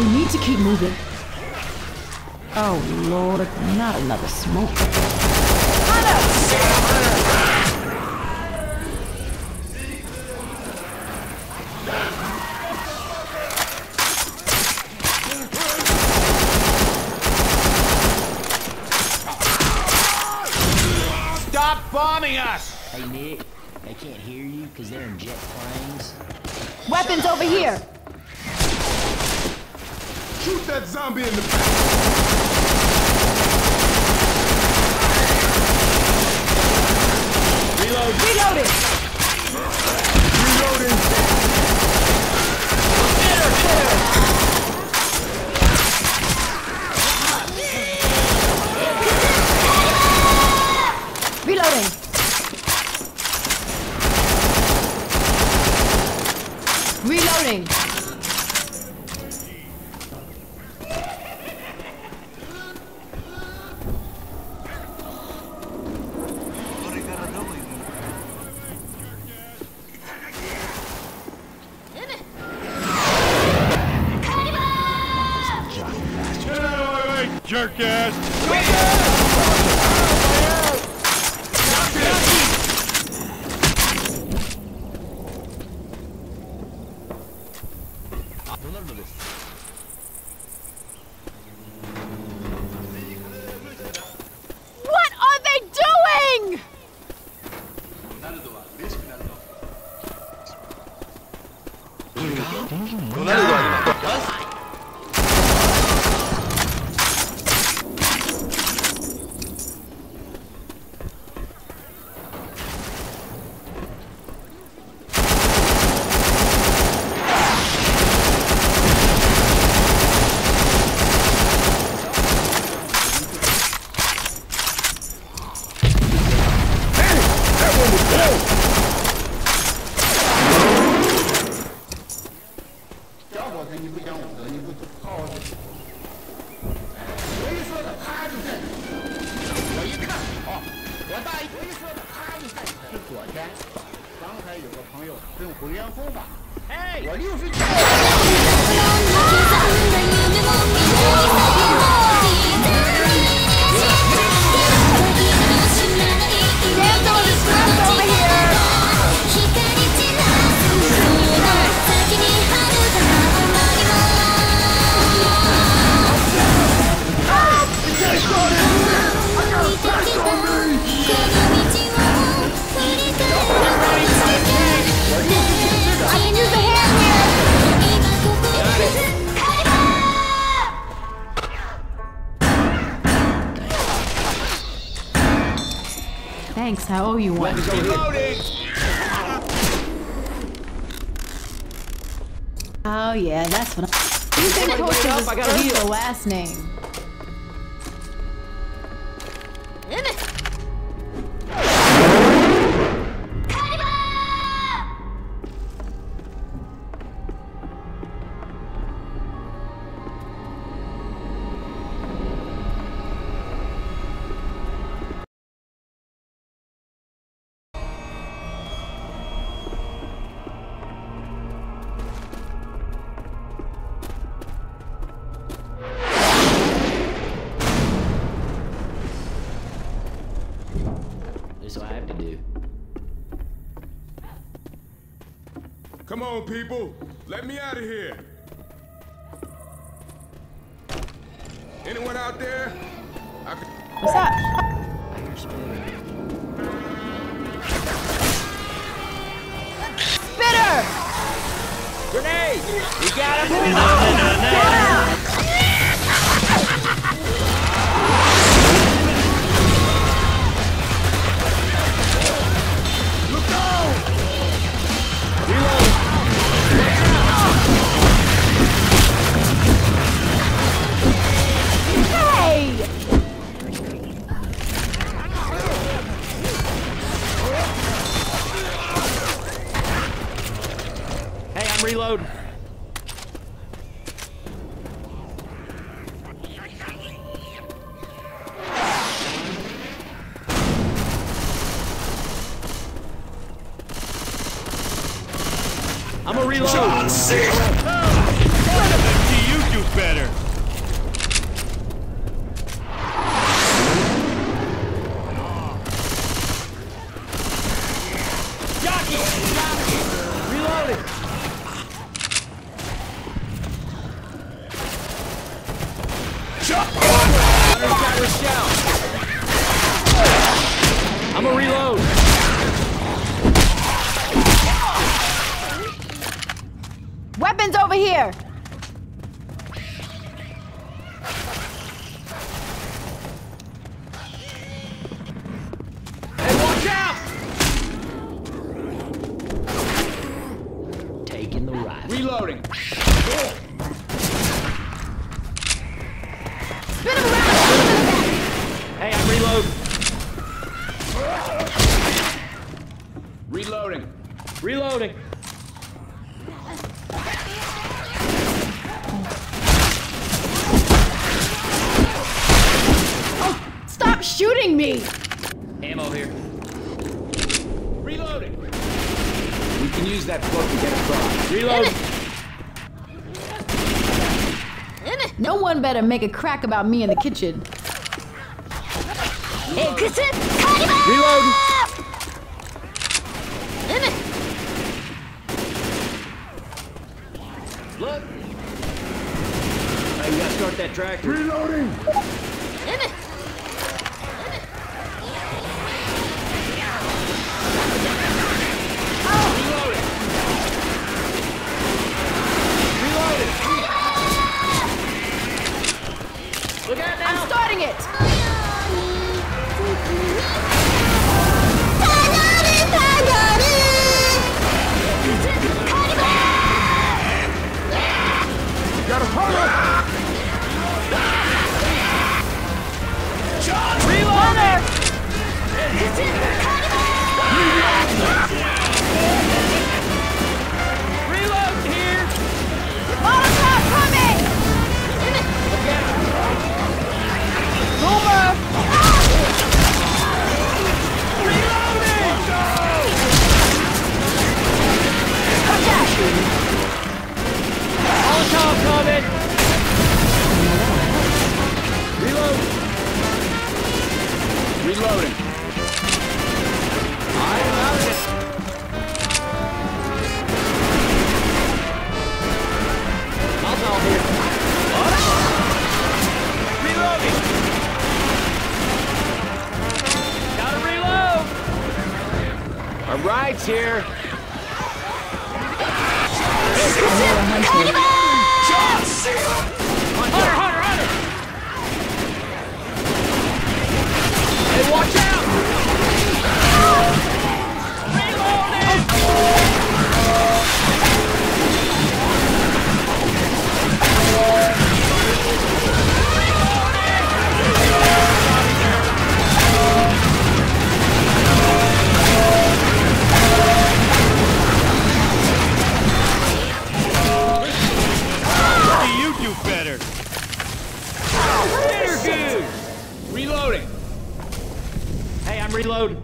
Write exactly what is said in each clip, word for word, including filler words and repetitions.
We need to keep moving. Oh Lord, not another smoke. Stop bombing us! Hey Nick, they can't hear you because they're in jet planes. Weapons over here! Shoot that zombie in the back! Reload! Reloading! Reloading! Spitter! Spitter! Reloading! Reloading! Jerk ass! What are they doing? Thanks, I owe you one. Reloading! Oh yeah, that's what I... You think Coach up, is I gotta first heal. or last name? This is what I have to do. Come on, people! Let me out of here! Anyone out there? I could... What's up? I hear Spitter. Spitter! Grenade! We got him! Look out! Hey! Hey, I'm reloading. I'm a reload. John C. What the do you do better. Jockey! Jockey! Reloading! Hunter's got Rochelle. I'm a reload. Weapons over here! Hey, watch out! Taking the rifle. Reloading. Spin him around! Hey, I'm reloading. Reloading. Reloading. Stop shooting me! Ammo here. Reloading. We can use that float to get across. Reloading. No one better make a crack about me in the kitchen. Reloading. Look. Now you gotta start that tractor. Reloading! Reloading. Reloading. Look out now. I'm starting it! Gotta hurry! Reloader! Reload here. Molotov coming! Boomer! Molotov coming. Reload. Reloading. I am out of it. Molotov here. Reloading. Gotta reload. Our ride's here. Hunter, Hunter, Hunter! Hey, watch out! You do better. Interview. Reloading. Hey, I'm reloading.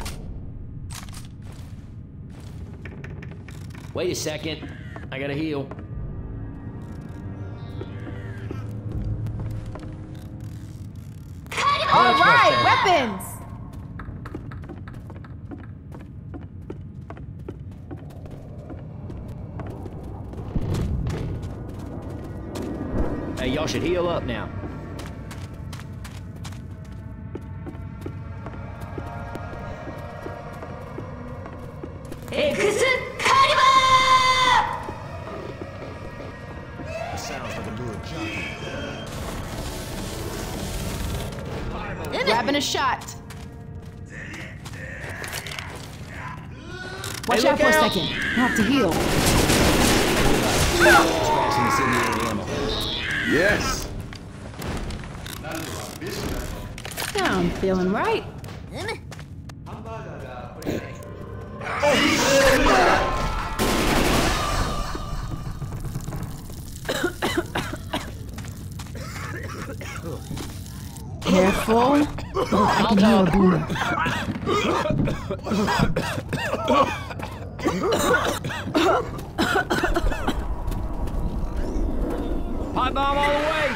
Wait a second. I gotta heal. All right, weapons! Hey, y'all should heal up now. Grabbing a shot. Watch Hey, out for look a out. second. I have to heal. Scratching this incendiary ammo. Yes! Now I'm feeling right. Careful. I can hear a boomer. Pipe bomb all the way!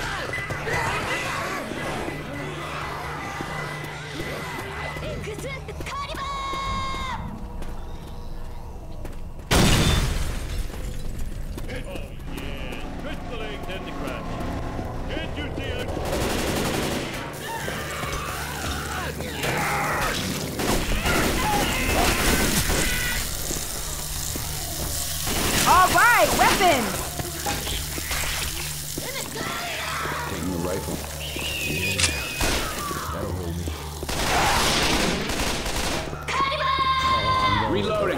All right, weapons! Taking the rifle. Yeah. That'll hold me. Reloading!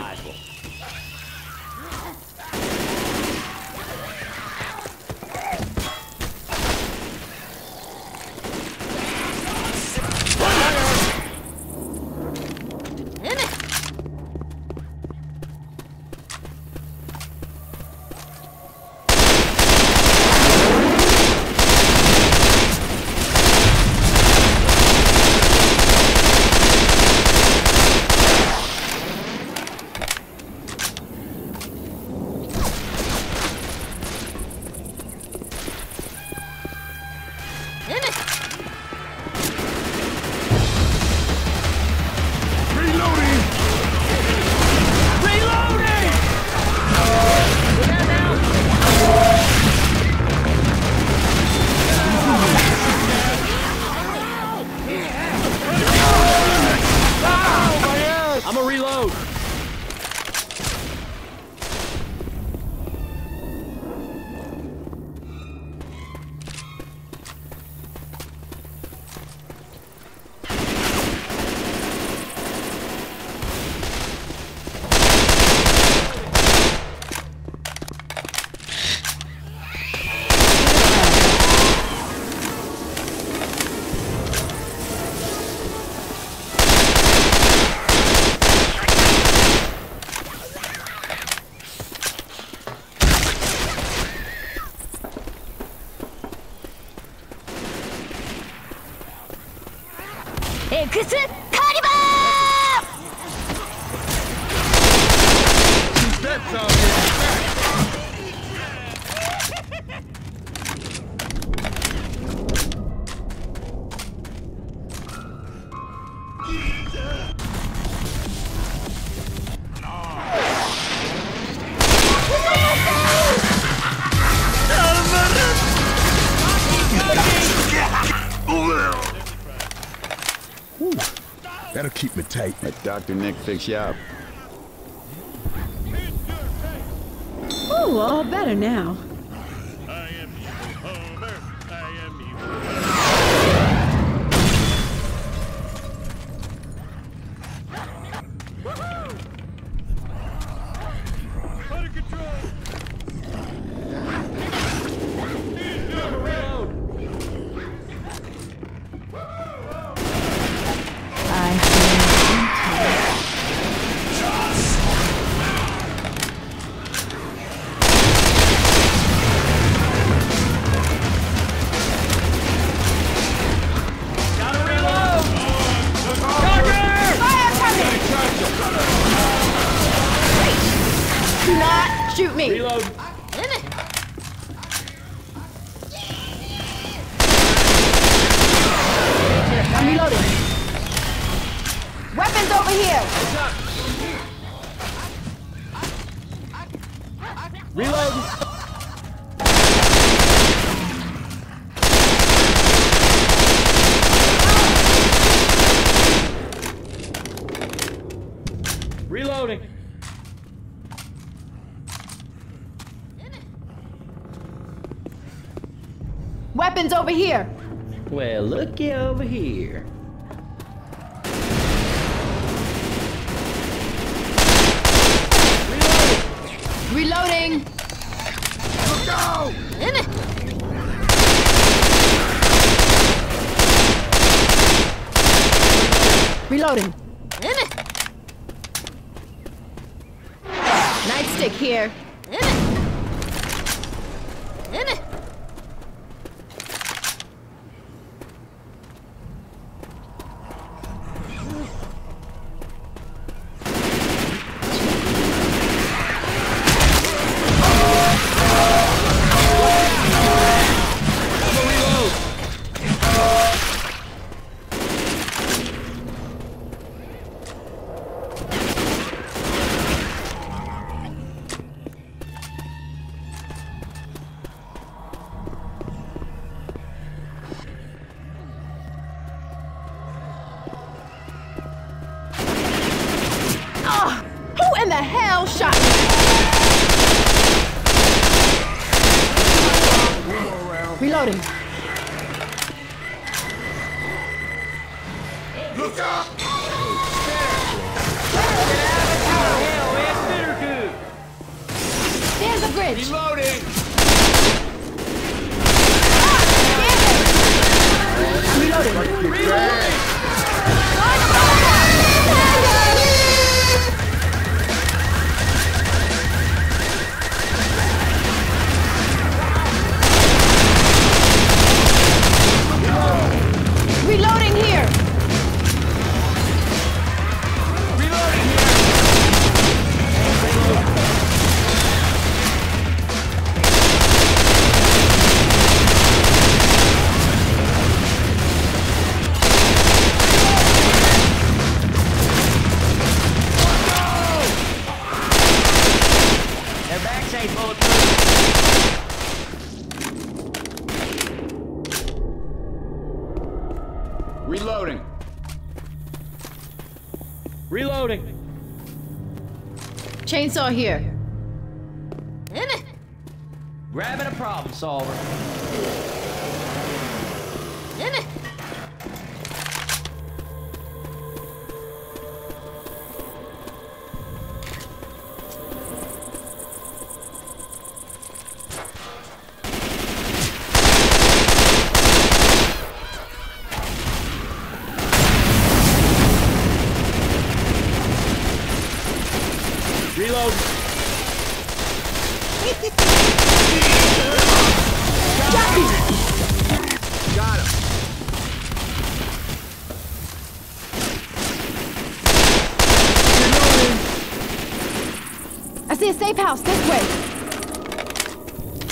I'ma reload! X カリバー That's all it That'll keep me tight. Let Doctor Nick fix you up. Ooh, all better now. I am evil Homer. I am evil. Out of control. Do not shoot me! Reload! I'm reloading. Weapons over here! Reload! Reloading! Weapons over here! Well, looky over here. Reloading! Go! Reloading. Nightstick here. Reloading. Look out! There's a bridge. Reloading! Reloading here. Their backs ain't bulletproof. Reloading! Reloading. Chainsaw here. Grabbing a problem solver. Reload. Got him! I see a safe house this way.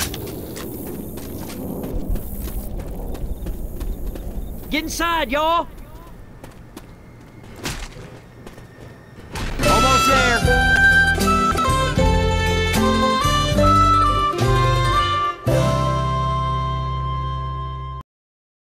Get inside, y'all.